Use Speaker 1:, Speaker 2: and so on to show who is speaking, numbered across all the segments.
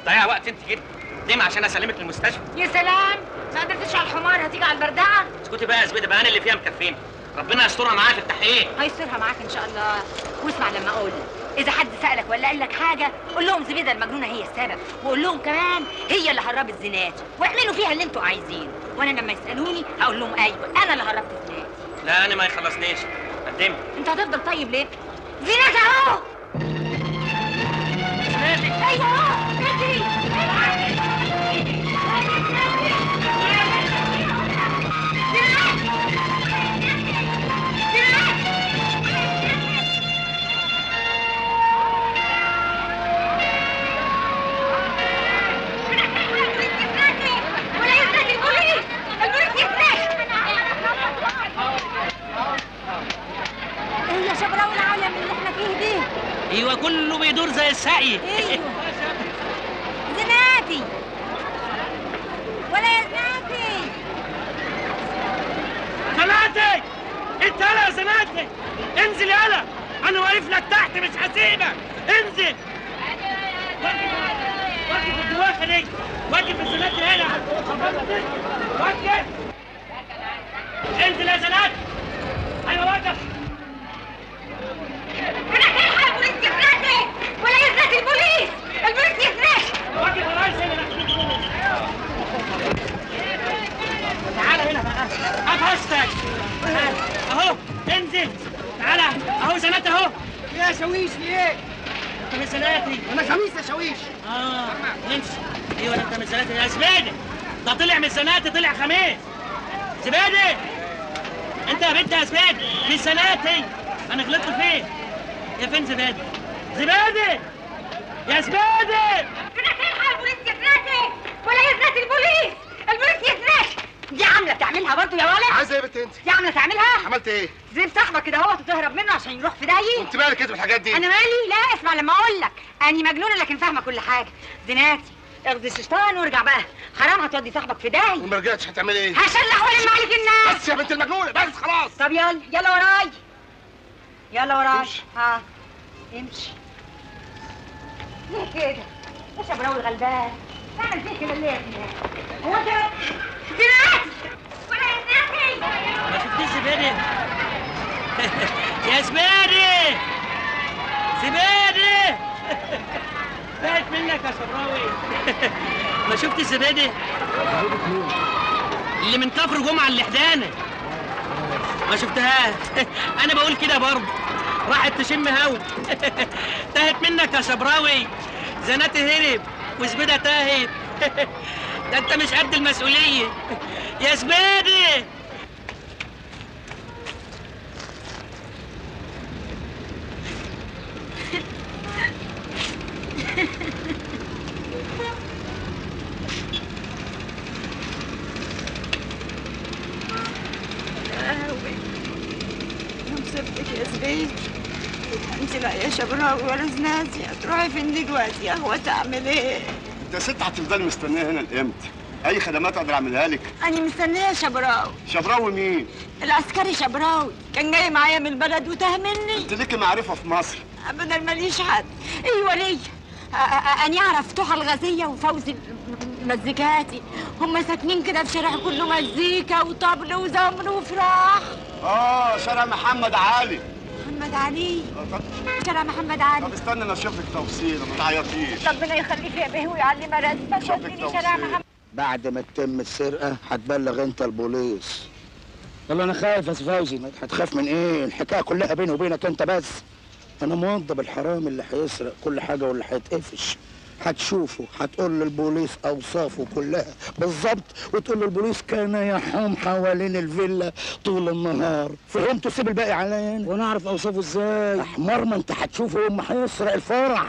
Speaker 1: ضيع وقت انت كده ليه؟ عشان اسلمك للمستشفى.
Speaker 2: يا سلام، ما قدرتش على الحمار هتيجي على البردعه.
Speaker 1: اسكتي بقى يا زبيده بقى، انا اللي فيها مكفيني. ربنا يسترها معايا في التحقيق.
Speaker 2: هيسترها معاك ان شاء الله. واسمع لما اقول اذا حد سالك ولا قال لك حاجه قول لهم زبيده المجنونه هي السبب، وقول لهم كمان هي اللي هربت زينات، واعملوا فيها اللي انتوا عايزينه، وانا لما يسالوني هقول لهم ايوه انا اللي هربت زينات.
Speaker 1: لا انا ما يخلصنيش. قدمي.
Speaker 2: انت هتفضل طيب ليه؟ زينات اهو.
Speaker 1: زيناتي.
Speaker 2: ايوه اهو. اجري. ايه يا شبراوي العالم اللي احنا فيه دي؟
Speaker 1: ايوه كله بيدور زي السعي.
Speaker 2: ايوه. زناتي ولا يا زناتي؟
Speaker 1: زناتي انت يالا يا زناتي، انزل يالا، انا واقف لك تحت مش هسيبك، انزل. واقف الدواخه دي، واقف الزناتي هنا، واقف. انزل يا زناتي. ايوه واقف.
Speaker 2: البوليس يزناتي ولا يزناتي البوليس؟ البوليس يزناتي.
Speaker 1: واقف يا ريس هنا. تعالى هنا بقى، افهشتك. اهو انزل، تعالى اهو زناتي اهو.
Speaker 3: يا شاويش في ايه؟
Speaker 1: انت من زناتي.
Speaker 3: انا خميس يا شاويش.
Speaker 1: امشي. ايوه انت من زناتي يا زبيدي، ده طلع من زناتي طلع خميس. زبيدي انت يا بنت يا زبيدي من زناتي، انا غلطت فين؟ يا فين زبيدي؟ زبيدي يا زبيدي.
Speaker 2: البوليس يزناتي ولا يزناتي البوليس؟ البوليس يزناتي. دي عامله بتعملها برضه يا ولد؟
Speaker 3: عايزه ايه يا بنت انت؟
Speaker 2: دي عامله تعملها؟
Speaker 3: عملت ايه؟
Speaker 2: زي صاحبك كده اهوت وتهرب منه عشان يروح في داهيه.
Speaker 3: انت مالك كده بالحاجات دي؟
Speaker 2: انا مالي؟ لا اسمع لما اقول لك، انا مجنونه لكن فاهمه كل حاجه. زناتي اخذ الشيطان وارجع بقى، حرام هتودي صاحبك في داهيه.
Speaker 3: وما رجعتش هتعملي ايه؟
Speaker 2: هشلح والم عليك الناس.
Speaker 3: بس يا بنت المجنونه بس خلاص.
Speaker 2: طب يلا يلا وراي، يلا وراي.
Speaker 3: امشي.
Speaker 2: ها امشي. ليه كده؟ يا شبراوي الغلبان تعمل فيه كده ليه يا ابني؟ هو انت زناتي ولا يا زناتي؟
Speaker 1: ما شفتيش زبيدي؟ يا زبيدي زبيدي فات منك يا شبراوي. ما شفتش زبيدي؟ اللي من كفر جمعه اللحدانه. ما شفتهاش. انا بقول كده برضه، راحت تشم هوا. تاهت منك يا شبراوي. زناتي هرب وزبيده تاهت. ده انت مش قد المسؤوليه يا زبيدي.
Speaker 4: مصيبتك يا زبيد. انت لا يا شبراوي ولا زناتي، هتروحي فين دلوقتي يا اخوة؟ تعمل ايه؟
Speaker 5: انت ست هتفضلي مستنيه هنا لامتى؟ اي خدمات اقدر اعملها لك؟
Speaker 4: انا مستنيه شبراوي.
Speaker 5: شبراوي مين؟
Speaker 4: العسكري شبراوي كان جاي معايا من البلد وتاه مني.
Speaker 5: انت ليكي معرفه في مصر؟
Speaker 4: ابدا ماليش حد. ايوه ليا. اني اعرف توحة الغازية وفوزي المزيكاتي، هم ساكنين كده في شارع كله مزيكا وطبل وزمر وفراح.
Speaker 5: شارع محمد علي.
Speaker 4: محمد علي. شارع محمد علي.
Speaker 5: طب استنى انا اشوف لك توصيل، ما تعيطيش.
Speaker 4: ربنا يخليك يا بيه ويعلي مراتبك. وديني شارع محمد.
Speaker 6: بعد ما تتم السرقة هتبلغ انت البوليس. والله انا خايف يا فوزي. هتخاف من ايه؟ الحكاية كلها بيني وبينك انت بس. انا موظف الحرام اللي هيسرق كل حاجة واللي هيتقفش. هتشوفه، هتقول للبوليس اوصافه كلها بالظبط، وتقول للبوليس كان يحوم حوالين الفيلا طول النهار. فهمت؟ سيب الباقي عليا انا وانا اعرف اوصافه ازاي. احمر، ما انت هتشوفه يوم ما هيسرق الفرع.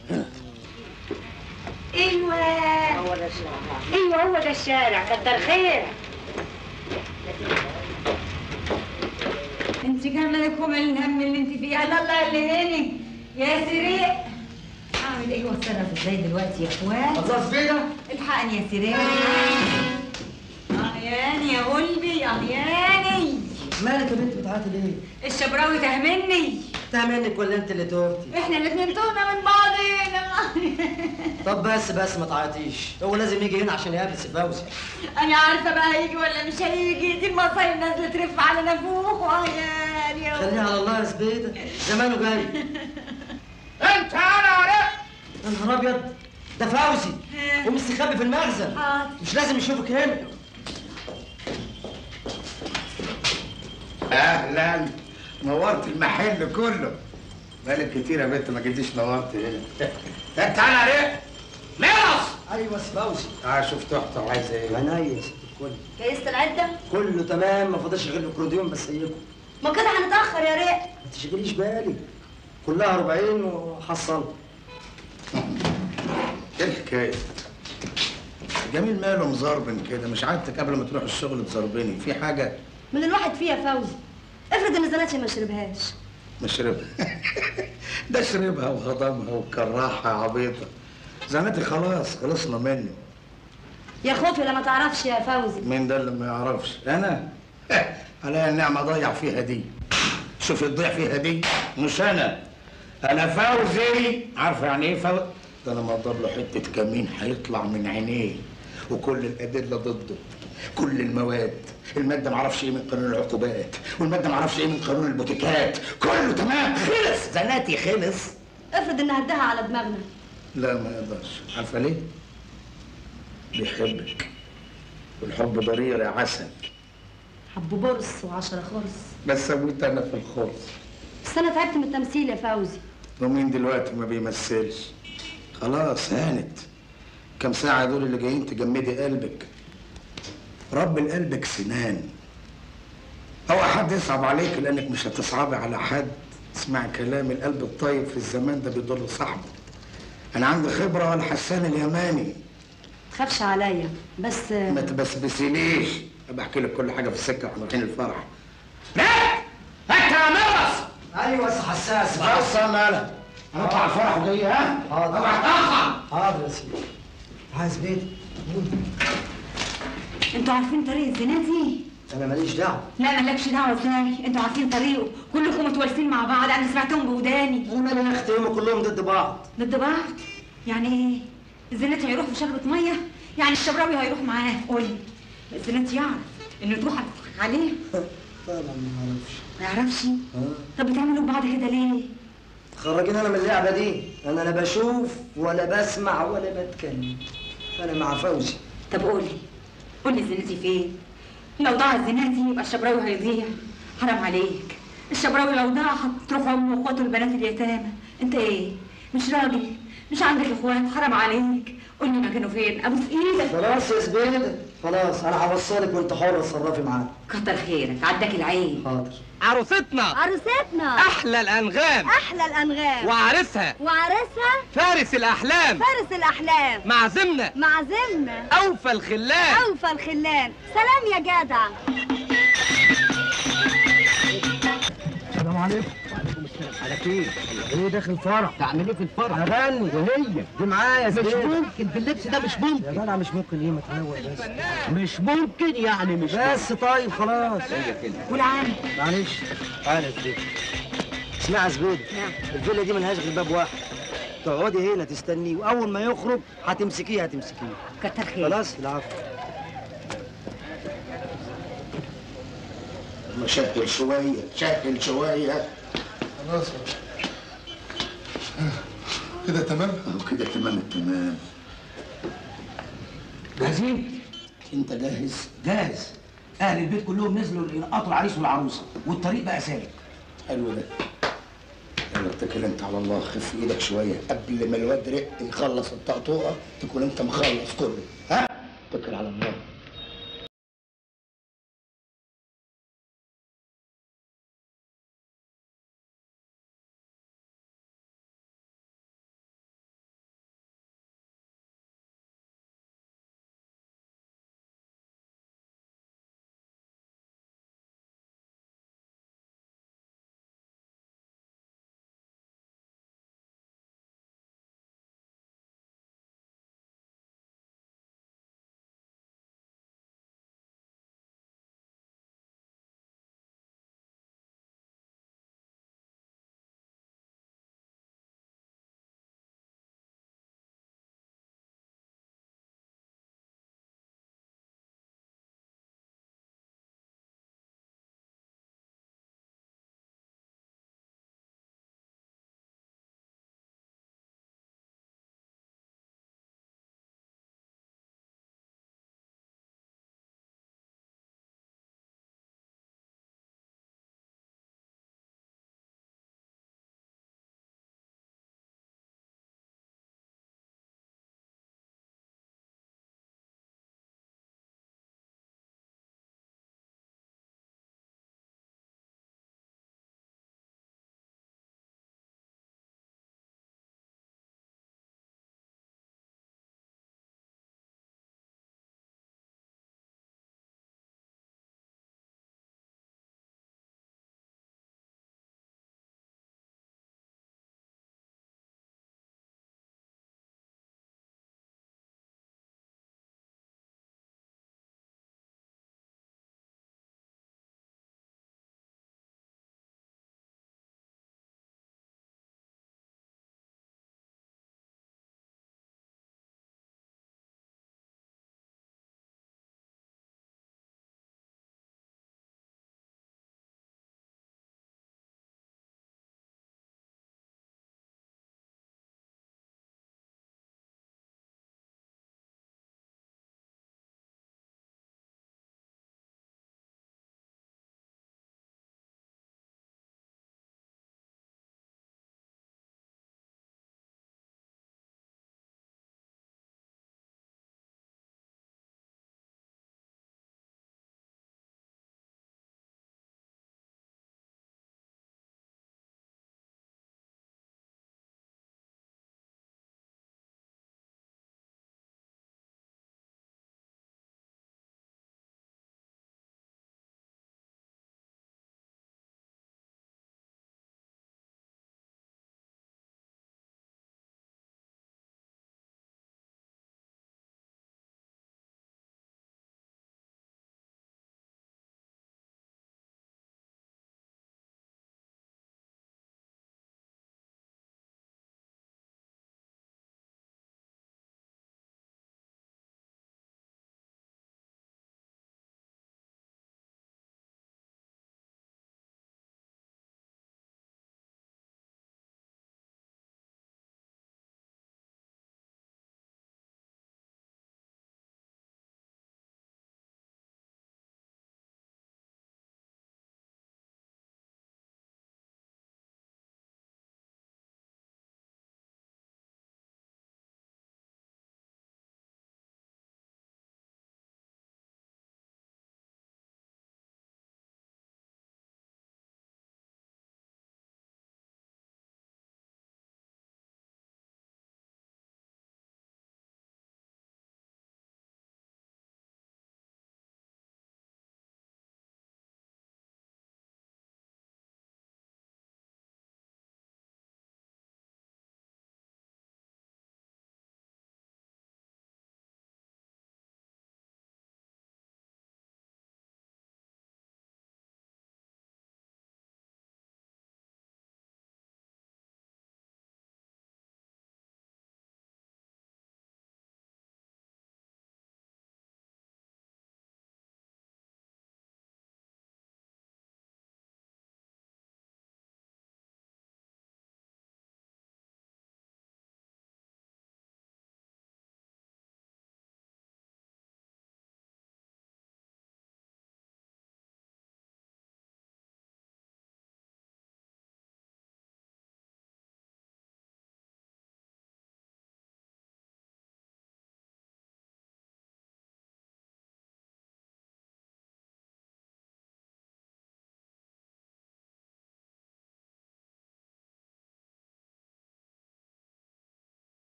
Speaker 2: ايوه هو ده الشارع. ايوه هو ده الشارع. كتر خير. انت كان لكم الهم اللي انت فيه. الله اللي هاني يا سريق. اعمل ايه واتصرف ازاي دلوقتي يا اخوات؟
Speaker 3: خلاص كده؟
Speaker 2: الحقني يا سريق. عياني يا قلبي عياني.
Speaker 7: مالك يا بنت بتعيطي ليه؟
Speaker 2: الشبراوي تهمني.
Speaker 7: منك ولا انت اللي توهتي؟
Speaker 2: احنا الاتنين تهنا من بعضينا.
Speaker 7: طب بس ما تعيطيش، هو لازم يجي هنا عشان يقابل سي فوزي.
Speaker 4: انا عارفه بقى هيجي ولا مش هيجي، دي المصايب نازله ترف على نافوخ وعيالي.
Speaker 7: خليها على الله يا زبيده، زمانه جاي.
Speaker 3: انت انا عرفت.
Speaker 7: يا نهار ابيض، ده فوزي ومستخبي في المخزن.
Speaker 4: حاضر.
Speaker 7: مش لازم يشوفك هنا.
Speaker 6: اهلا، نورت المحل كله. بقالك كتير يا بنت ما جيتيش نورت هنا. انت انا عرفت. ميرس.
Speaker 7: ايوه سي فوزي.
Speaker 6: شفت اختي وعايزه ايه؟
Speaker 7: عينيا يا ست الكل.
Speaker 4: جهزت العده؟
Speaker 7: كله تمام، ما فاضلش غير الاكورديون بس هيكم.
Speaker 4: ما كده هنتاخر يا ريت.
Speaker 7: ما تشغليش بالي، كلها 40 وحصلت.
Speaker 6: ايه الحكايه؟ جميل ماله مزربن كده؟ مش عادتك قبل ما تروح الشغل تزربني في حاجه؟
Speaker 4: من الواحد فيها فوزي، افرض ان زناتي ما شربهاش.
Speaker 6: ما شربها. ده شربها وهضمها وكراحها يا عبيطه. زناتي خلاص خلصنا منه.
Speaker 4: يا خوفي لما تعرفش يا فوزي.
Speaker 6: مين ده اللي ما يعرفش؟ انا؟ عليا النعمه ضيع فيها دي. شوف تضيع فيها دي، مش انا فوزي. عارفه يعني ايه فوزي؟ ده انا ما اضرب له حته كمين هيطلع من عينيه وكل الادله ضده، كل الماده ما اعرفش ايه من قانون العقوبات، والماده ما اعرفش ايه من قانون البوتيكات، كله تمام. خلص زناتي خلص.
Speaker 4: افرض ان هدها على دماغنا.
Speaker 6: لا ما يقدرش. عارفه ليه؟ بيحبك، والحب ضرير يا عسل.
Speaker 4: حب برص وعشرة خرص.
Speaker 6: بس اموت انا في الخرص.
Speaker 4: بس انا تعبت من التمثيل يا فوزي.
Speaker 6: ومين دلوقتي ما بيمثلش؟ خلاص هانت. كم ساعة دول اللي جايين تجمدي قلبك. رب القلبك سنان. هو حد يصعب عليك لانك مش هتصعبي على حد. اسمع كلامي، القلب الطيب في الزمان ده بيضل صاحبه. انا عندي خبرة ولا حسان اليماني.
Speaker 4: تخافش عليا بس.
Speaker 6: ما تبسبسيليش، بحكي لك كل حاجة في السكة واحنا رايحين الفرح. لا انت يا مرس.
Speaker 7: ايوه يا حساس.
Speaker 6: بس انا هنطلع الفرح وجاي. ها؟
Speaker 7: حاضر.
Speaker 6: اوعى تاخر.
Speaker 7: حاضر يا سيدي. عايز بيت.
Speaker 2: انتوا عارفين طريق الزناتي؟
Speaker 7: انا ماليش دعوه.
Speaker 2: لا مالكش دعوه ازاي؟ انتوا عارفين طريقه، كلكم متوالفين مع بعض، انا سمعتهم بوداني.
Speaker 7: انا مالي يا اختي، هم كلهم ضد بعض.
Speaker 2: ضد بعض؟ يعني ايه؟ الزناتي هيروح في شربة ميه؟ يعني الشبراوي هيروح معاه؟ قولي الزناتي يعرف انه تروح عليه؟
Speaker 7: طبعا ما
Speaker 2: ما يعرفش؟ طب بتعملوا ببعض كده ليه؟
Speaker 7: خرجين انا من اللعبه دي، انا لا بشوف ولا بسمع ولا بتكلم، انا مع فوزي.
Speaker 2: طب قولي الزناتي فين؟ لو ضاع الزناتي يبقى الشبراوي هيضيع. حرام عليك، الشبراوي لو ضاع هتروح امه واخواته البنات اليتامى. انت ايه؟ مش راجل؟ مش عندك اخوات؟ حرام عليك، قولي مكانه فين ابوس ايدك.
Speaker 7: خلاص يا زبيده، خلاص انا هوصلك وانت حره تصرفي معاه.
Speaker 2: كتر خيرك، عداك العين.
Speaker 7: حاضر.
Speaker 1: عروستنا احلى الانغام،
Speaker 4: احلى الانغام،
Speaker 1: وعرسها فارس الاحلام، معزمنا اوفى الخلان.
Speaker 4: سلام يا جدع.
Speaker 8: السلام عليكم. وعليكم السلام. على خير. ايه داخل فرح؟ تعمل ايه في الفرح؟ اغني. وهي دي معايا. مش ممكن باللبس ده، مش ممكن يا جدع. مش ممكن ايه؟ ما تنوع بس. مش ممكن يعني، مش بس ممكن. طيب خلاص
Speaker 2: قول عام.
Speaker 7: معلش تعالى يا زبيده. اسمعي يا زبيده، الفيلا دي ملهاش غير باب واحد، تقعدي هنا تستنيه، واول ما يخرج هتمسكيه.
Speaker 2: كتر خير.
Speaker 7: خلاص. العفو.
Speaker 6: شكل شوية.
Speaker 3: خلاص كده تمام؟
Speaker 6: كده تمام التمام.
Speaker 8: جاهزين؟
Speaker 6: انت جاهز؟
Speaker 8: جاهز. اهل البيت كلهم نزلوا ينقطوا العريس والعروسه، والطريق بقى سالك.
Speaker 6: حلو ده. يلا اتكل انت على الله، خف ايدك شوية قبل ما الواد رق يخلص الطقطوقة تكون انت مخلص كله. ها؟